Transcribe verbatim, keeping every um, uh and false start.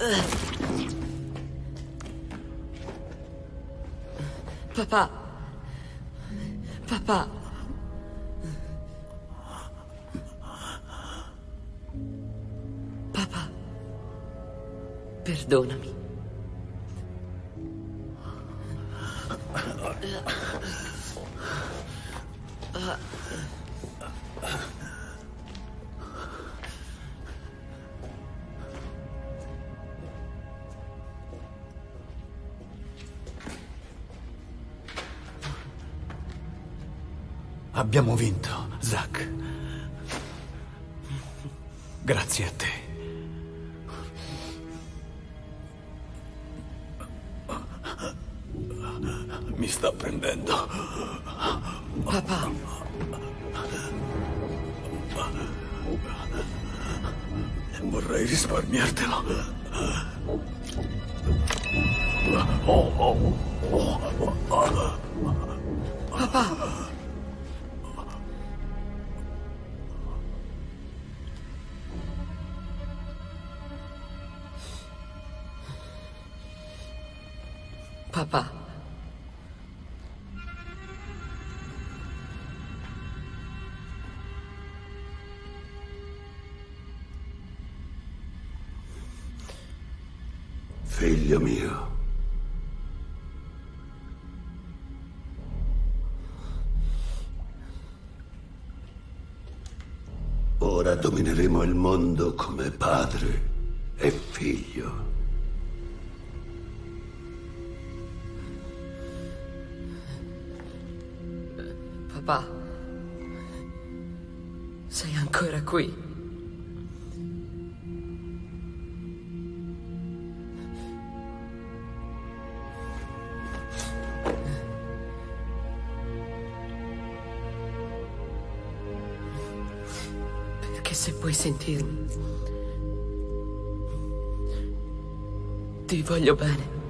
Papà. Papà. Papà. Perdonami. Abbiamo vinto, Zack. Grazie a te. Mi sta prendendo. Papà. Vorrei risparmiartelo. Papà. Papà. Figlio mio. Ora domineremo il mondo come padre e figlio. Papà, sei ancora qui. Perché se puoi sentirmi, ti voglio bene.